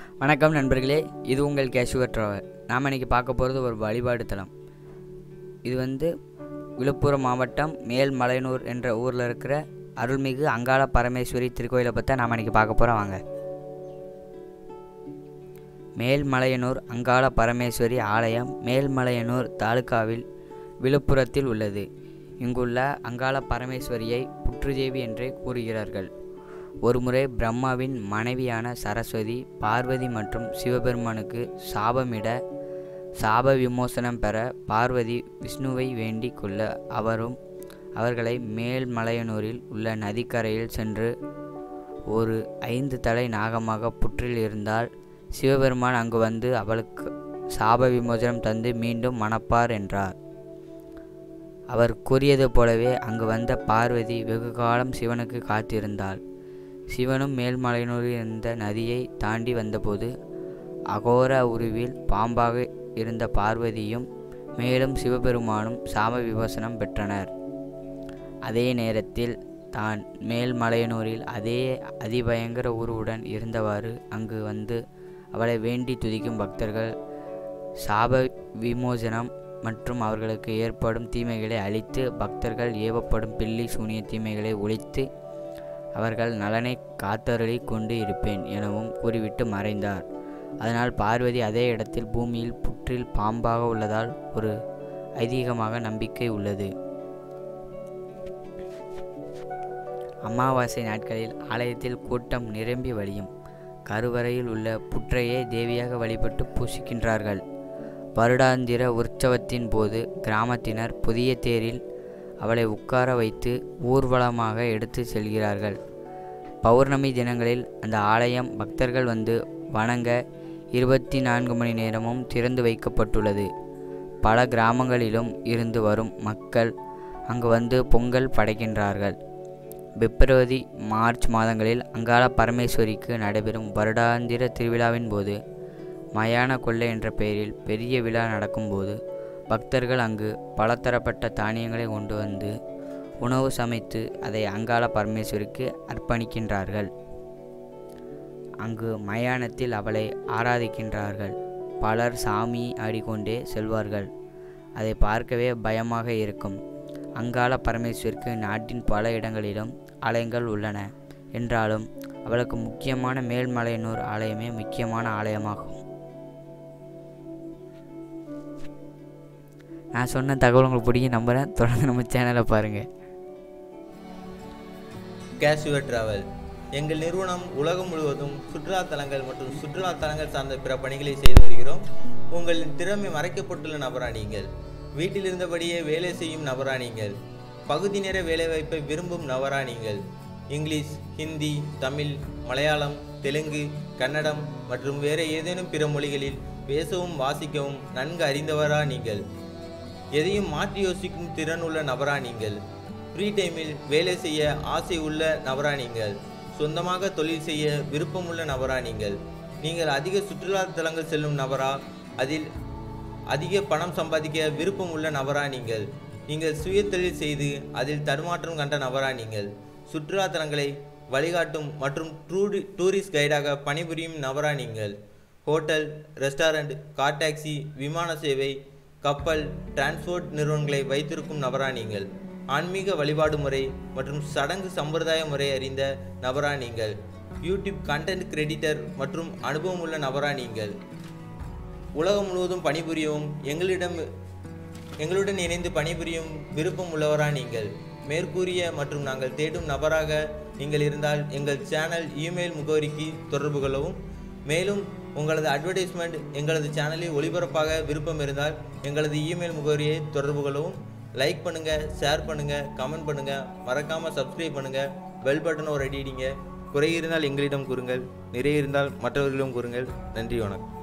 வணக்கம் நண்பர்களே, இது உங்கள் கேஷுவர் ட்ராவல். நாம் இன்றைக்கி பார்க்க போகிறது ஒரு வழிபாடு தலம். இது விழுப்புரம் மாவட்டம் மேல்மலையனூர் என்ற ஊரில் இருக்கிற அருள்மிகு அங்காள பரமேஸ்வரி திருக்கோயிலை பற்றி நாம் இன்றைக்கி பார்க்க போகிறோம். வாங்க. மேல்மலையனூர் அங்காள பரமேஸ்வரி ஆலயம் மேல்மலையனூர் தாலுகாவில் விழுப்புரத்தில் உள்ளது. இங்குள்ள அங்காள பரமேஸ்வரியை புற்றுதேவி என்றே கூறுகிறார்கள். ஒருமுறை பிரம்மாவின் மனைவியான சரஸ்வதி பார்வதி மற்றும் சிவபெருமானுக்கு சாபமிட சாப விமோசனம் பெற பார்வதி விஷ்ணுவை வேண்டிக் கொள்ள அவர்களை மேல்மலையனூரில் உள்ள நதிக்கரையில் சென்று ஒரு 5 தலை நாகமாக புற்றில் இருந்தால் சிவபெருமான் அங்கு வந்து அவளுக்கு சாப விமோசனம் தந்து மீண்டும் மணப்பார் என்றார். அவர் கூறியது போலவே அங்கு வந்த பார்வதி வெகு காலம் சிவனுக்கு காத்திருந்தாள். சிவனும் மேல்மலையனூரில் இருந்த நதியை தாண்டி வந்தபோது அகோர உருவில் பாம்பாக இருந்த பார்வதியும் மேலும் சிவபெருமானும் சாப விமோசனம் பெற்றனர். அதே நேரத்தில் தான் மேல்மலையனூரில் அதே அதிபயங்கர உருவுடன் இருந்தவாறு அங்கு வந்து அவளை வேண்டி துதிக்கும் பக்தர்கள் சாப விமோசனம் மற்றும் அவர்களுக்கு ஏற்படும் தீமைகளை அழித்து பக்தர்கள் ஏவப்படும் பில்லி சூனிய தீமைகளை ஒழித்து அவர்கள் நலனை காத்தருளி கொண்டு இருப்பேன் எனவும் கூறிவிட்டு மறைந்தார். அதனால் பார்வதி அதே இடத்தில் பூமியில் புற்றில் பாம்பாக உள்ளதால் ஒரு ஐதீகமாக நம்பிக்கை உள்ளது. அமாவாசை நாட்களில் ஆலயத்தில் கூட்டம் நிரம்பி வழியும். கருவறையில் உள்ள புற்றையே தேவியாக வழிபட்டு பூசிக்கின்றார்கள். வருடாந்திர உற்சவத்தின் போது கிராமத்தினர் புதிய தேரில் அவளை உட்கார வைத்து ஊர்வலமாக எடுத்து செல்கிறார்கள். பௌர்ணமி தினங்களில் அந்த ஆலயம் பக்தர்கள் வந்து வணங்க 24 மணி நேரமும் திறந்து வைக்கப்பட்டுள்ளது. பல கிராமங்களிலும் இருந்து வரும் மக்கள் அங்கு வந்து பொங்கல் படைக்கின்றார்கள். பிப்ரவரி மார்ச் மாதங்களில் அங்காள பரமேஸ்வரிக்கு நடைபெறும் வருடாந்திர திருவிழாவின் போது மயான கொள்ளை என்ற பெயரில் பெரிய விழா நடக்கும்போது பக்தர்கள் அங்கு பலதரப்பட்ட தானியங்களை கொண்டு வந்து உணவு சமைத்து அதை அங்காள பரமேஸ்வரிக்கு அர்ப்பணிக்கின்றார்கள். அங்கு மயானத்தில் அவளை ஆராதிக்கின்றார்கள். பலர் சாமி ஆடிக்கொண்டே செல்வார்கள். அதை பார்க்கவே பயமாக இருக்கும். அங்காள பரமேஸ்வரிக்கு நாட்டின் பல இடங்களிலும் ஆலயங்கள் உள்ளன என்றாலும் அவளுக்கு முக்கியமான மேல்மலையனூர் ஆலயமே முக்கியமான ஆலயமாகும். நான் சொன்ன தகவல் உங்களுக்கு பிடிக்கும் நம்புகிறேன். தொடர்ந்து நம்ம சேனலை பாருங்கள். கேஷுவர் டிராவல் எங்கள் நிறுவனம் உலகம் முழுவதும் சுற்றுலாத்தலங்கள் மற்றும் சுற்றுலாத்தலங்கள் சார்ந்த பிற பணிகளை செய்து வருகிறோம். உங்களின் திறமை மறைக்கப்பட்டுள்ள நபரா நீங்கள்? வீட்டில் இருந்தபடியே வேலை செய்யும் நபரா நீங்கள்? பகுதி நேர வேலைவாய்ப்பை விரும்பும் நபரா நீங்கள்? இங்கிலீஷ், ஹிந்தி, தமிழ், மலையாளம், தெலுங்கு, கன்னடம் மற்றும் வேறு ஏதேனும் பிற மொழிகளில் பேசவும் வாசிக்கவும் நன்கு அறிந்தவரா நீங்கள்? எதையும் மாற்றி யோசிக்கும் திறன் உள்ள நபரா நீங்கள்? ஃப்ரீ டைமில் வேலை செய்ய ஆசை உள்ள நபரா நீங்கள்? சொந்தமாக தொழில் செய்ய விருப்பமுள்ள நபரா நீங்கள்? நீங்கள் அதிக சுற்றுலா தலங்கள் செல்லும் நபரா? அதில் அதிக பணம் சம்பாதிக்க விருப்பம் உள்ள நபரா நீங்கள்? நீங்கள் சுய தொழில் செய்து அதில் தடுமாற்றம் கண்ட நபரா நீங்கள்? சுற்றுலா தலங்களை வழிகாட்டும் மற்றும் டூரிஸ்ட் கைடாக பணிபுரியும் நபரா நீங்கள்? ஹோட்டல், ரெஸ்டாரண்ட், கார் டாக்ஸி, விமான சேவை, கப்பல், டிரான்ஸ்போர்ட் நிறுவனங்களை வைத்திருக்கும் நபரா நீங்கள்? ஆன்மீக வழிபாடு முறை மற்றும் சடங்கு சம்பிரதாய முறை அறிந்த நபரா நீங்கள்? யூடியூப் கண்டென்ட் கிரெடிட்டர் மற்றும் அனுபவம் உள்ள நபரா நீங்கள்? உலகம் முழுவதும் பணிபுரியவும் எங்களுடன் இணைந்து பணிபுரியும் விருப்பம் உள்ளவரா நீங்கள்? மேற்கூறிய மற்றும் நாங்கள் தேடும் நபராக நீங்கள் இருந்தால் எங்கள் சேனல் இமெயில் முகவரிக்கு தொடர்பு கொள்ளவும். மேலும் உங்களது அட்வர்டைஸ்மெண்ட் எங்களது சேனலில் ஒளிபரப்பாக விருப்பம் இருந்தால் எங்களது இமெயில் முகவரியை தொடர்பு கொள்ளவும். லைக் பண்ணுங்கள், ஷேர் பண்ணுங்கள், கமெண்ட் பண்ணுங்கள், மறக்காமல் சப்ஸ்கிரைப் பண்ணுங்கள், பெல் பட்டனை ஒரு அடிங்க. குறை இருந்தால் எங்களிடம் கூறுங்கள், நிறைய இருந்தால் மற்றவர்களிடம் கூறுங்கள். நன்றி, வணக்கம்.